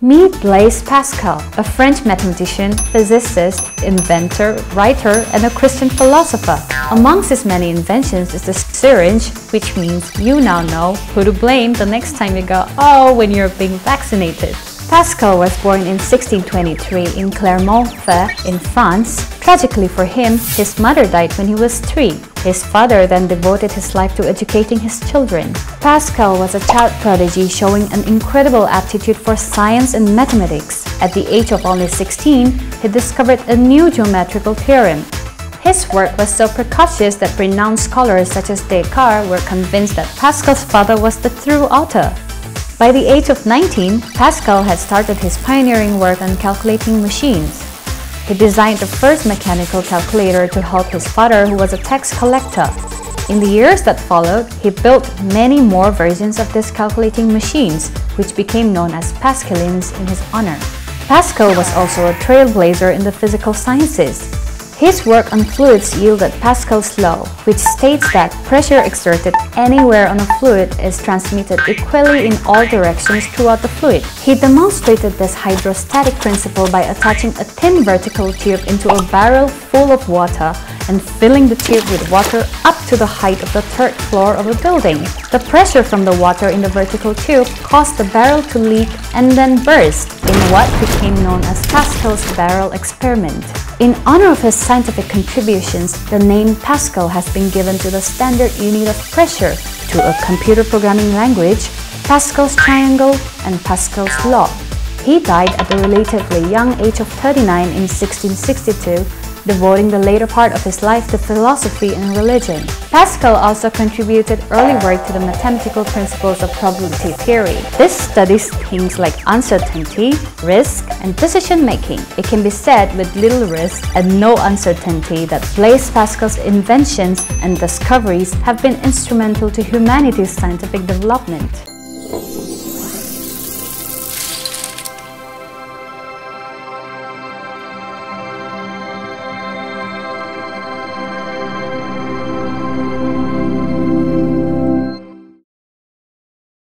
Meet Blaise Pascal, a French mathematician, physicist, inventor, writer, and a Christian philosopher. Amongst his many inventions is the syringe, which means you now know who to blame the next time you go, "Oh," when you're being vaccinated. Pascal was born in 1623 in Clermont-Ferrand in France. Tragically for him, his mother died when he was 3. His father then devoted his life to educating his children. Pascal was a child prodigy showing an incredible aptitude for science and mathematics. At the age of only 16, he discovered a new geometrical theorem. His work was so precocious that renowned scholars such as Descartes were convinced that Pascal's father was the true author. By the age of 19, Pascal had started his pioneering work on calculating machines. He designed the first mechanical calculator to help his father, who was a tax collector. In the years that followed, he built many more versions of these calculating machines, which became known as Pascalines in his honor. Pascal was also a trailblazer in the physical sciences. His work on fluids yielded Pascal's law, which states that pressure exerted anywhere on a fluid is transmitted equally in all directions throughout the fluid. He demonstrated this hydrostatic principle by attaching a thin vertical tube into a barrel full of water and filling the tube with water up to the height of the 3rd floor of a building. The pressure from the water in the vertical tube caused the barrel to leak and then burst in what became known as Pascal's barrel experiment. In honor of his scientific contributions, the name Pascal has been given to the standard unit of pressure, to a computer programming language, Pascal's triangle, and Pascal's law. He died at the relatively young age of 39 in 1662, devoting the later part of his life to philosophy and religion. Pascal also contributed early work to the mathematical principles of probability theory. This studies things like uncertainty, risk, and decision-making. It can be said with little risk and no uncertainty that Blaise Pascal's inventions and discoveries have been instrumental to humanity's scientific development.